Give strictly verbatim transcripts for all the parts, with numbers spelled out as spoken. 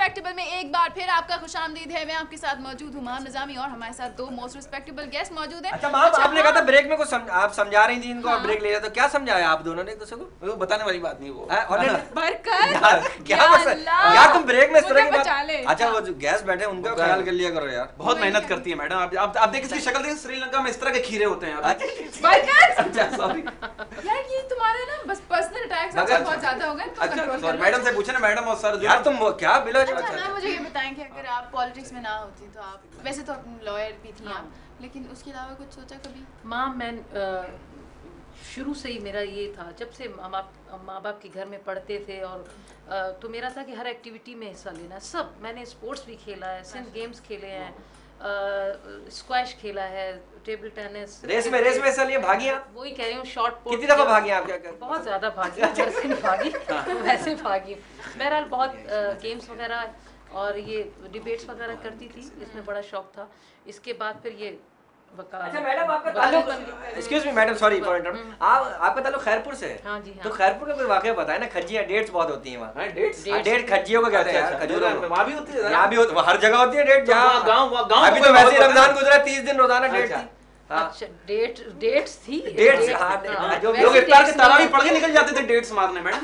Respectable में एक बार फिर आपका खुशामदीद है। मैं आपके साथ मौजूद हूँ माम निजामी और हमारे साथ दो मोस्ट रिस्पेक्टेबल गेस्ट मौजूद हैं। अच्छा माम, आपने कहा था ब्रेक में कुछ सम, आप समझा रही थी इनको, ब्रेक ले रहे तो क्या समझाया आप दोनों ने एक दूसरे को? वो बताने वाली बात नहीं वो। बरकत क्या यार तुम ब्रेक में इस तरह की बात। ले। अच्छा वो जो गेस्ट बैठे हैं उनका ख्याल कर लिया करो यार। बहुत मेहनत करती है मैडम। आप आप आप देखिए इसकी शक्ल देखिए, श्रीलंका में इस तरह के खीरे होते हैं। बरकत अच्छा सॉरी। यार ये तुम्हारा ना बस पर्सनल अटैक्स बहुत ज्यादा हो गए। अच्छा सॉरी मैडम से पूछे ना मैडम और सर यार तुम क्या बिलो। अच्छा ना मुझे ये बताएं कि अगर आप पॉलिटिक्स में ना होती तो आप, वैसे तो लॉयर भी थी आप, लेकिन उसके अलावा कुछ सोचा कभी? माँ मैं शुरू से ही मेरा ये था, जब से माँ बाप माँ बाप के घर में पढ़ते थे और आ, तो मेरा था कि हर एक्टिविटी में हिस्सा लेना। सब मैंने स्पोर्ट्स भी खेला है, सिंध गेम्स खेले हैं, स्क्वैश खेला है, टेबल टेनिस। रेस में रेस में हिस्सा लिए, भागी आप? वही कह रही हूँ, शॉर्ट पुट। कितनी दफा भागी आप? क्या कर? बहुत ज़्यादा भागी, वैसे नहीं भागी वैसे भागी। बहरहाल बहुत गेम्स वगैरह और ये डिबेट्स वगैरह करती थी, इसमें बड़ा शौक था। इसके बाद फिर ये अच्छा मैडम आपका ताल्लुक, excuse me madam, sorry for interrupt, आप आपका ताल्लुक खैरपुर से है? हाँ जी हाँ। तो खैरपुर का कोई वाकया बताए ना, खज्जियाँ डेट्स बहुत होती हैं वहाँ। डेट्स डेट खज्जियों को कहते हैं यार, खजूरों को। वहाँ भी होती है, यहाँ भी हर जगह होती है डेट। जहाँ गाँव गाँव अभी तो वैसे रमजान गुजरा, तीस दिन रोजाना डेट थी। अच्छा डेट डेट्स थी डेट्स हाँ, जो लोग इफ्तार के तरावी पढ़ के निकल जाते थे डेट्स मारने मैडम।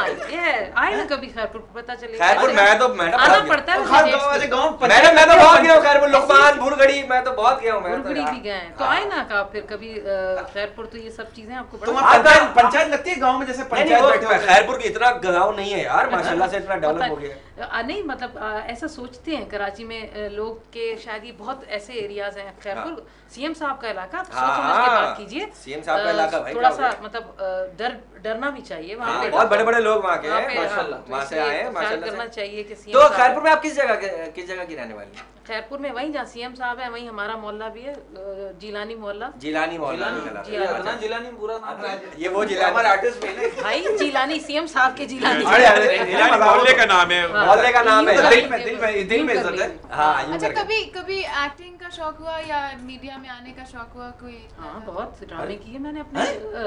ये आए ना कभी खैरपुर, पता चलेगा। खैरपुर मैं तो मैडम आना पड़ता है गाँव मैडम, मैं तो बहुत गया हूँ खैरपुर, लोकपाल, भुरगड़ी, मैं तो बहुत गया हूँ। भुरगड़ी भी गए तो आए ना का फिर कभी खैरपुर, तो ये सब चीजें आपको पंचायत पंचायत लगती है गाँव में, जैसे पंचायत। खैरपुर की इतना गाँव नहीं है यार, माशाल्लाह से इतना डेवलप हो गया। नहीं मतलब ऐसा सोचते हैं कराची में लोग के शायद ये बहुत ऐसे एरियाज हैं। खैरपुर सीएम साहब का इलाका, सोच समझ के बात कीजिए। सीएम साहब का इलाका भाई थोड़ा सा मतलब डर डरना भी चाहिए वहाँ पे। बहुत बड़े बड़े लोग वहाँ के हैं माशाल्लाह, वहाँ से आए हैं माशाल्लाह करना चाहिए कि तो खैरपुर में आप किस जगह किस जगह की रहने वाली हैं? खैरपुर में वहीं जहाँ सीएम साहब है, वहीं हमारा मोहल्ला भी है, जिलानी मोहल्ला। जिलानी मोहल्ला जिलानी पूरा नाम है ये, वो जिला हमारे आर्टिस्ट भी है भाई, जिलानी सीएम साहब के जिलानी मोहल्ले का नाम है, मोहल्ले का नाम है, दिल में दिल में दिल में इज्जत है। हाँ। अच्छा कभी कभी एक्टिंग का शौक हुआ या मीडिया में आने का शौक हुआ कोई? हाँ बहुत ड्रामे किए मैंने अपने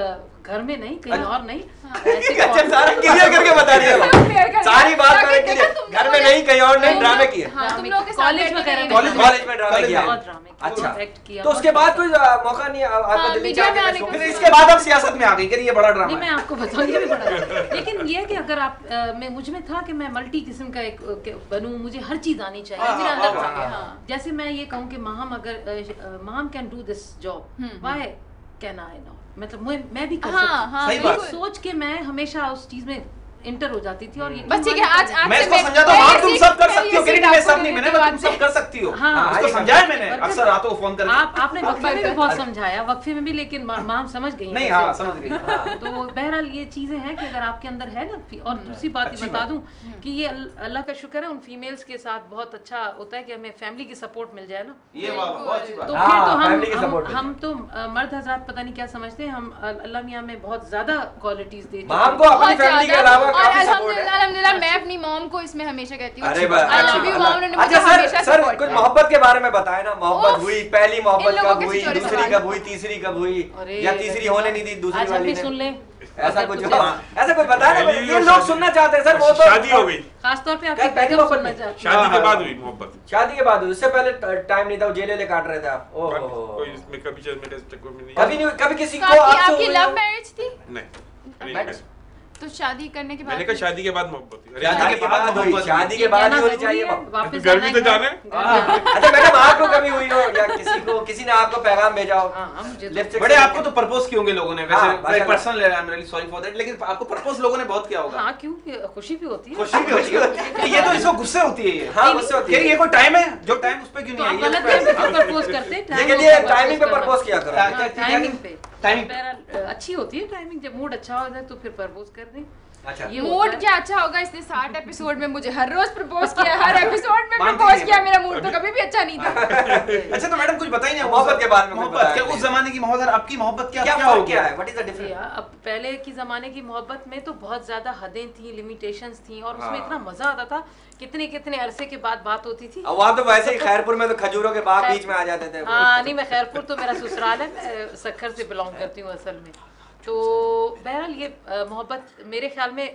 घर में, नहीं कहीं और नहीं। अच्छा सारा क्लियर करके बता रही है, सारी बात घर में नहीं कहीं और नहीं, ड्रामे किए। कॉलेज में कॉलेज में ड्रामे किया। अच्छा तो उसके बाद कोई मौका नहीं आपका दिल्ली जाने का? फिर इसके बाद आप सियासत में आ गई, ये बड़ा ड्रामा है। मैं आपको बताऊंगी भी बड़ा। लेकिन ये कि अगर आप मैं मुझ में था कि मैं मल्टी किस्म का एक बनूं, मुझे हर चीज आनी चाहिए मेरे अंदर था। जैसे मैं ये कहूँ कि माहम अगर Maham can do this job, why can I not? मतलब मैं भी कर सकती हूँ। सोच के मैं हमेशा उस चीज में इंटर हो जाती थी। और ये बस ठीक है, आज मैं इसको समझाता हूँ, हाँ तुम सब कर सकती हो, मैं सब नहीं, मैंने तुम सब कर सकती हो। हाँ उसको समझाया मैंने अक्सर रातों को फोन करके। आप आपने वक्फे में भी बहुत समझाया, वक्फे में भी, लेकिन माम समझ गई नहीं। हाँ समझ गई। तो बहरहाल ये चीजें हैं कि अगर आपके अंदर है ना। और दूसरी बात ये बता दूं कि ये अल्लाह का शुक्र है, उन फीमेल्स के साथ बहुत अच्छा होता है कि हमें फैमिली की सपोर्ट मिल जाए ना। ये बहुत अच्छी बात। तो फिर तो हम हम तो मर्द हजरात पता नहीं क्या समझते हैं, हम अल्लाह मियां में बहुत ज्यादा क्वालिटीज देते हैं हमको अपनी फैमिली के अलावा काफी सपोर्ट है। अल्हम्दुलिल्लाह मैं अपनी मॉम को इसमें हमेशा कहती हूँ अरे बस। अच्छा सर सर कुछ मोहब्बत के बारे में बताए ना, मोहब्बत हुई, पहली मोहब्बत कब हुई, दूसरी कब हुई, तीसरी कब हुई, या तीसरी होने नहीं दी दूसरी वाली ने? सुन ले ऐसा कुछ ऐसा कुछ बताया ना, ये लोग सुनना चाहते हैं सर। वो तो शादी हो गई, खासतौर पे आपकी पहली मोहब्बत सुनना चाहते हैं। शादी के बाद हुई मोहब्बत, शादी के बाद हुई, उससे पहले टाइम नहीं था, जेले ले काट रहे थे आप? ओहो कोई इसमें कभी मेरे चक्कर में नहीं, कभी नहीं, कभी किसी को आपकी लव मैरिज थी? नहीं, तो शादी करने के बाद मैंने कहा शादी के बाद मोहब्बत हुई। शादी के बाद हुई, शादी के बाद ही होनी चाहिए। घर भी तो जाने। अच्छा मैडम आपको कभी हुई हो या किसी को, किसी ने आपको पैगाम भेजा हो? बड़े आपको तो प्रपोज किए होंगे लोगों ने, वैसे personal I am really sorry for that, लेकिन आपको प्रपोज लोगों ने बहुत किया होगा। हां क्यों, खुशी भी होती है, खुशी भी होती है। ये तो इसको गुस्से होती है। हां गुस्से होती है। ये कोई टाइम है जो टाइम उस पे क्यों नहीं आई? गलत टाइम पे प्रपोज करते हैं, लेकिन ये टाइमिंग पे प्रपोज किया करो। टाइमिंग पे टाइमिंग अच्छी होती है, टाइमिंग जब मूड अच्छा हो जाए तो फिर प्रपोज कर दें। अच्छा मूड क्या अच्छा होगा, इसने साठ एपिसोड में मुझे हर रोज प्रपोज किया, हर एपिसोड में प्रपोज किया, मेरा मूड तो कभी भी अच्छा नहीं था। अच्छा तो मैडम कुछ बताइए ना मोहब्बत के बारे में। मोहब्बत क्या उस जमाने की मोहब्बत और आपकी मोहब्बत क्या क्या हो गया है? What is the difference? अब पहले की जमाने की मोहब्बत में तो बहुत ज्यादा हदें थी, लिमिटेशंस थी, और उसमें इतना मजा आता था, कितने कितने अरसे के बाद बात होती थी। वहाँ तो वैसे ही खैरपुर में तो खजूरों के बाग बीच में आ जाते थे। हाँ नहीं, मैं खैरपुर तो मेरा ससुराल है, मैं सक्खर से बिलोंग करती हूँ असल में। तो बहरहाल ये मोहब्बत मेरे ख्याल में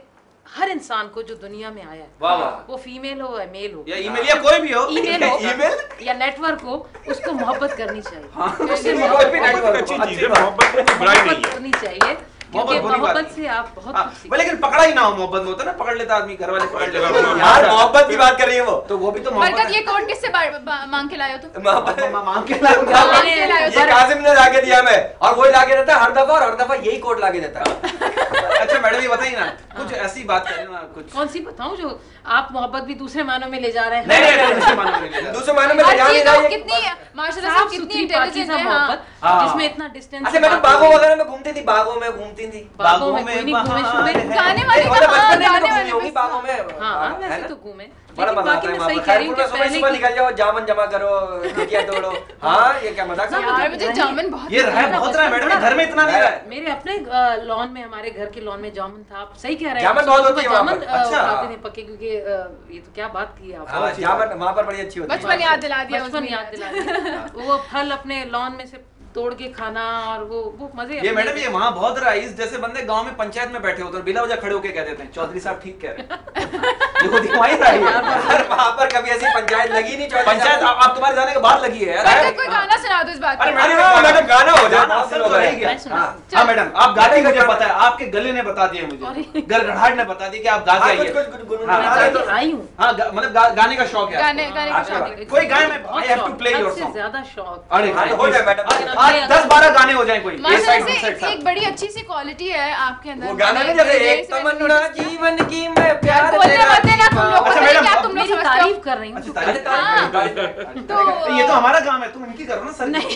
हर इंसान को जो दुनिया में आया है, वाह वाह, वो फीमेल हो या मेल हो या ईमेल या कोई भी हो, ईमेल हो ईमेल या नेटवर्क हो, उसको मोहब्बत करनी चाहिए। उससे उससे कोई भी मोहब्बत नेटवर्क अच्छी हो, चीज है, मोहब्बत में कोई बुराई नहीं मोहब्बत है। करनी चाहिए, क्योंकि मोहब्बत बुरी बात मोहब्बत है। से आप बहुत हाँ, कुछ सीखते लेकिन पकड़ा ही ना हो मोहब्बत में, होता है ना पकड़ लेता आदमी, घर वाले पकड़ लेते हैं। यार मोहब्बत की बात कर रही है वो। तो वो भी तो मोहब्बत बरकत, है। ये कोट किससे बा- बा- मांग के लाए हो तुम? मोहब्बत मा- मांग के लाओ क्या? मांग के लाए हो ये काजिम ने लाके दिया मैं, और वही लाके देता है हर दफा, और हर दफा यही कोट लाके देता है। अच्छा मैडम ये बताइए ना, कुछ ऐसी बात करें ना कुछ। कौन सी बताऊं जो आप मोहब्बत भी दूसरे मानों में ले जा रहे हैं? नहीं नहीं नहीं, दूसरे मानों में नहीं ले दूसरे मायने में ले हर जा नहीं चीज रहा आप ये। कितनी माशाल्लाह से साफ कितनी सुथरी इंटेलिजेंट पाकीज़ा है। हाँ। मोहब्बत, हाँ। जिसमें इतना डिस्टेंस। अच्छा मैडम बागों वगैरह में घूमती थी, बागों में घूमती थी। बागों में कोई नहीं घूमे शुमे। गाने वाले मतलब कहाँ? बचपन में गाने तो घूमी वाले होगी बस- बागों में। हाँ हाँ, है वैसे ना? तो घूमे, बड़ा लेकिन मजा बाकी आता है मैं वहाँ सही पर। कह रही हूँ खैरपुर कि में सुबह पहले सुबह की- निकल जाओ, जामन जमा करो, टिकिया तोड़ो। हाँ ये क्या मजाक समझ यार मुझे जामुन बहुत ये रहा बहुत रहा है मैडम, घर में इतना नहीं रहा है। मेरे अपने लॉन में, हमारे घर के लॉन में जामुन था। आप सही कह रहे हैं, जामुन सुबह बहुत होती सुबह है वहाँ जामुन पर। अ, अच्छा। खाते थे पक्के, क्योंकि अ, ये तो क्या बात की आप। हाँ, जामन वहाँ पर बड़ी अच्छी होती है। बचपन याद दिला दिया बचपन उसने। याद दिला दिया। वो फल अपने लॉन में से तोड़ के खाना, और वो वो मजे ये अपने- मैडम ये वहाँ बहुत रहा है, इस जैसे बंदे गांव में पंचायत में बैठे होते हैं, बिला वजह खड़े होके कह देते हैं चौधरी साहब ठीक कह रहे हैं। ये खुद ही वहीं रहा है ये। यार वहाँ पर कभी ऐसी पंचायत लगी नहीं। चौधरी पंचायत साहब। आप आप तुम्हारे जाने के बाद लगी है यार। बरकत, कोई गाना सुना दो इस बात अरे पे। मैडम, हाँ, मैडम गाना हो जाए, गाना बहुत से सब लोग तो रह हैं। गया। मैं सुना- हाँ। हाँ मैडम, आप गाते मुझे गाने का पता है, आपके गले ने बता दिया मुझे, अरे। गड़गड़ाहट ने बता दिया कि आप गा के हाँ, आइए। कुछ कुछ गुनगुन हाँ, मैं हाँ, गा तो- के आई हूँ। हाँ गा- मतलब गा, गाने का शौक है गाने आपको। गाने का अच्छा, शौक है। कोई गाए मैं बहुत I have to शौक, play your हद से song। ज्यादा शौक। अरे हाँ, तो हो जाए मैडम। आज आज दस बारह गाने हो जाए कोई। ये माशाल्लाह साइड, से वो साइड, एक, साइड। एक बड़ी अच्छी सी क्वालिटी है आपके अंदर। वो गाना मैंने नहीं जैसे बड़े एक देर से मैंने तमन्ना notice किया। जीवन की मैं प्यार बोलते तेरा मत देना तुम लोग अच्छा, को, मैडम, क्या आप तुम लोग मेरी समझते हो? तारीफ कर रही हूँ। अच्छा, अरे तारीफ- तारीफ- तारीफ- तारीफ- तो तो ये तो हमारा काम है, तुम इनकी करो ना सर। नहीं।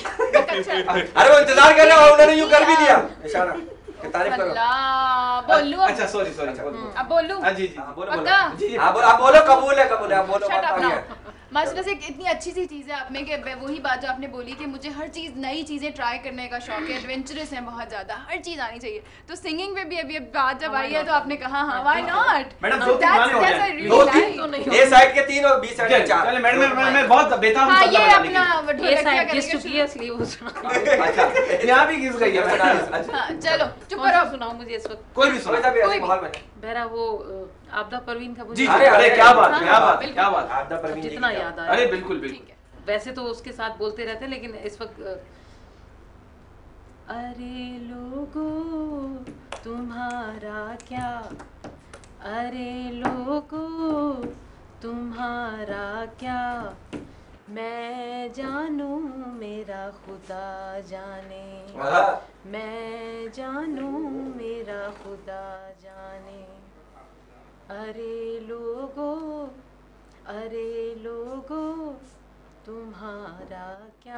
अरे वो इंतजार कर रहे हो, उन्होंने यूं कर भी दिया इशारा कि तारीफ करो। अल्लाह, बोलूं अब? अच्छा सॉरी सॉरी। अब बोलूं? हाँ जी जी। हाँ, बोलो पक्का? बोलो जी जी। हाँ बोलो, आप बोलो, कबूल है कबूल है, आप बोलो। Shut बात up आ now. गया। माशाल्लाह से एक इतनी अच्छी सी चीज़ है आप में कि वही बात जो आपने बोली कि मुझे हर चीज़ नई चीज़ें ट्राई करने का शौक है, एडवेंचरस है बहुत ज़्यादा, हर चीज़ आनी चाहिए। तो सिंगिंग में भी अभी अब बात जब आई है तो आपने कहा हाँ व्हाई नॉट। मैडम, दो तीन गाने हो जाए। दो तीन तो नहीं ए साइड के तीन और बी साइड के चार। चले मैडम, मैं- मैं मैं बहुत बेताब हूँ हाँ तबला ये बजाने के अपना लिए। ये ढोलकिया साइड करके किस चुकी है, इसलिए वो सुना। अच्छा यहाँ भी घिस गई है मैडम। अच्छा हाँ चलो चुप कौन सा करो। सुनाऊं मुझे इस वक्त? कोई भी कोई सा सुना। भी ऐसे कोई भी। माहौल में। बहरा वो अ, आपदा परवीन का मुझे जी अरे, अरे अरे, क्या बात, हाँ, क्या बात, बिल्कुल। क्या बात। आपदा परवीन जी की जितना क्या- याद आया। अरे बिल्कुल बिल्कुल। ठीक है। वैसे तो उसके साथ बोलते रहते, लेकिन इस वक्त अ, अरे लोगों तुम्हारा क्या, अरे लोगों तुम्हारा क्या, मैं जानूं मेरा खुदा जाने, हाँ। मैं जानूं मेरा खुदा जाने, अरे लोगों अरे लोगों तुम्हारा क्या,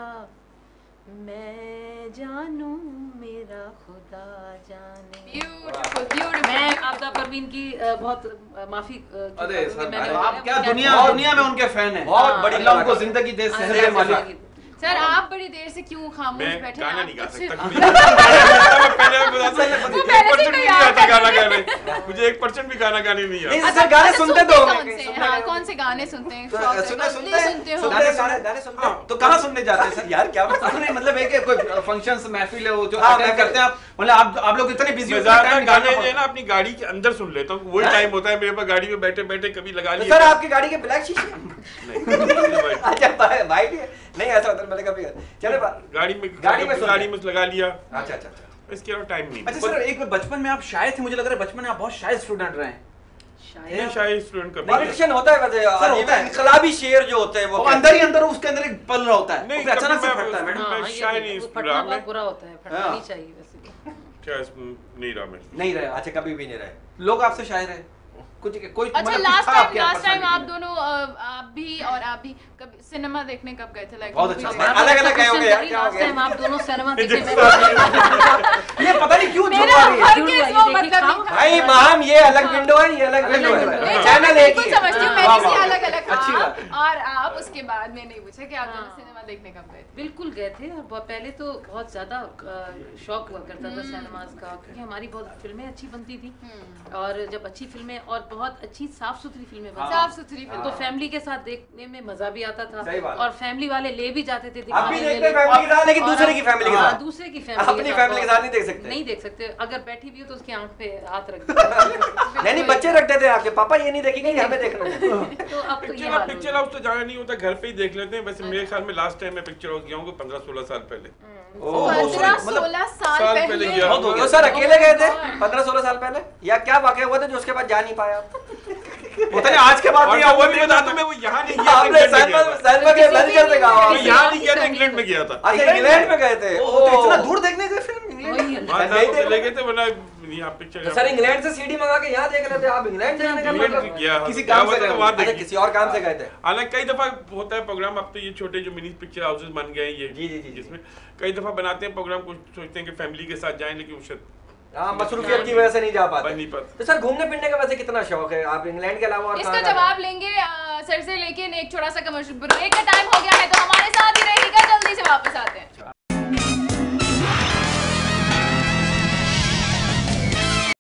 मैं जानूं मेरा खुदा जाने। Beautiful beautiful. मैं आपदा परवीन की अ, बहुत अ, माफी अ, अरे चुका दूंगी। सर, मैंने अरे बोला, आप क्या वो दुनिया बहुत- दुनिया में उनके फैन हैं। बहुत हाँ। बड़ी अल्लाह उनको कलाकार। जिंदगी दे, हाँ, सेहत जी, दे जी, मालिक। सर आप बड़ी देर से क्यों खामोश मैं बैठे गाना हैं? नहीं गा आप सकता कुछ- कभी। मैं पहले भी बता सकता वो हूँ, पहले एक से परसेंट कोई भी नहीं आता आता गाना नहीं। गाने। मुझे एक परसेंट भी गाना गाने नहीं नहीं, आता। सर गाने अच्छा, सुनते तो कौन होंगे, से? सुनते हाँ हैं। कौन से गाने सुनते हैं? तो शौक है, सुनने गजलें सुनते हैं, सुनते हो? सुनने गाने सुनने- गाने गाने सुनते हैं। तो कहाँ सुनने जाते हैं सर? यार क्या बात नहीं मतलब एक कोई फंक्शंस महफिल है वो जो हाँ, अटेंड महफिल। करते हैं आप, मतलब आप आप लोग इतने बिजी मैं होते हैं, ज्यादातर टाइम गाने निकालना जो है ना अपनी गाड़ी के अंदर सुन लेता हूँ, वही हाँ? टाइम होता है मेरे पास गाड़ी में बैठे बैठे कभी लगा तो लिया। सर आपकी गाड़ी के ब्लैक शीशे नहीं, अच्छा वाइट है नहीं ऐसा होता है, मैंने कभी चलो बा- गाड़ी में गाड़ी में सुनते गाड़ी हैं। में लगा लिया, अच्छा अच्छा अच्छा इसके अलावा टाइम नहीं। अच्छा सर, एक बार बचपन में आप शायद थे, मुझे लग रहा है बचपन में आप बहुत शायद स्टूडेंट रहे हैं। शायद मैं शायद स्टूडेंट का पॉलिटिशियन होता है वैसे सर, अजीब होता है। इनकलाबी शेर जो होते हैं वो वो कहते अंदर ही अंदर उसके अंदर एक पल रहा होता है, नहीं, वो फिर अचानक से कभी मैं- फटता है मैडम। मैं हाँ, ये शायद भी- नहीं वो इस फटना प्रोग्राम बहुत में। बुरा होता है, फटना हाँ। नहीं चाहिए वैसे भी। शायद नहीं रहा मैं। नहीं रहे हैं। आप। अच्छा कभी भी नहीं रहे लोग आपसे शायर है कुछ कोई अच्छा मतलब लास्ट था टाइम आपके लास्ट टाइम आप personality दोनों अ, आप भी और आप भी कभी सिनेमा देखने कब गए थे? लाइक बहुत अच्छा। आप अलग ऐसा अलग गए होंगे यार, क्वेश्चन क्या हो लास्ट गया? टाइम आप दोनों सिनेमा देखे जैसे- मैं ये पता नहीं क्यों मेरा जुड़ रही है। हर जुड़ केस रही है, वो देखिए, मतलब काम- नहीं था। भाई माम ये अलग विंडो है, ये अलग विंडो अलग है, window है। चैनल एक ही बिल्कुल है। समझती हूँ, वाह, मैंने से वाह। अलग अलग अच्छी आप बात है। और आप उसके बाद ने नहीं पूछा कि आप दोनों सिनेमा देखने कब गए थे। बिल्कुल गए थे और बहुत पहले तो बहुत ज्यादा शौक हुआ करता था सिनेमास का, क्योंकि हमारी बहुत फिल्में अच्छी बनती थी और जब अच्छी फिल्में और बहुत अच्छी साफ सुथरी फिल्में बनती साफ सुथरी फिल्म तो फैमिली के साथ देखने में मजा भी आता था सही बात। और फैमिली वाले ले भी जाते थे आप भी दिखाने देखते हैं ले- फैमिली के साथ, लेकिन और दूसरे की हम- फैमिली के हाँ, साथ। दूसरे की फैमिली अपनी फैमिली के साथ नहीं देख सकते। नहीं देख सकते, अगर बैठी भी हो तो उसकी आंख पे हाथ रख दो। नहीं नहीं, बच्चे रखते थे आपके पापा, ये नहीं देखेंगे कि हमें देखना है। तो अब तो ये पिक्चर हाल हो पिक्चर गया। हाउस तो जाना नहीं होता, घर पे ही देख लेते हैं। वैसे मेरे ख्याल में लास्ट टाइम मैं पिक्चर हाउस गया हूँ पंद्रह सोलह साल पहले। पंद्रह सोलह साल साल पहले पहले गया बहुत हो गया। तो सर अकेले गए थे पंद्रह सोलह साल पहले, या क्या वाकया हुआ था जो उसके बाद जा नहीं पाया? पता नहीं आज के बाद और क्या हुआ मैं नहीं बता बता दूं, मैं वो यहाँ नहीं गया, आपने इंग्लैंड में गया सैलमन था। सैलमन के बंद कर देगा। मैं यहाँ नहीं गया था, इंग्लैंड में गया था। अच्छा इंग्लैंड में गए थे। ओ, तो इतना दूर देखने गए फिल्म इंग्लैंड? वही है। वहाँ नहीं ना थे। चले गए थे, वरना यहाँ पिक्चर तो सर इंग्लैंड से सीडी मंगा के यहाँ देख लेते, आप इंग्लैंड जाने का इंग्लैंड मतलब? गया किसी क्या काम हुआ से था गए तो वहाँ हो? अच्छा देखी। किसी और काम से गए थे। हालांकि कई दफा होता है प्रोग्राम, अब तो ये छोटे जो मिनी पिक्चर हाउसेस बन गए हैं ये जी, जी, जी, जी। जिसमें कई दफा बनाते हैं प्रोग्राम, कुछ सोचते हैं कि फैमिली के साथ जाएं, लेकिन उसे हाँ मसरूफियत की वजह से नहीं जा बन पाते। नहीं पाते। तो सर घूमने फिरने का वैसे कितना शौक है आप इंग्लैंड के अलावा और इसका कहाँ जाते हैं? जवाब लेंगे अ, सर से, लेकिन एक छोटा सा कमर्शियल ब्रेक का टाइम हो गया है, तो हमारे साथ ही रहिएगा, जल्दी से वापस आते हैं।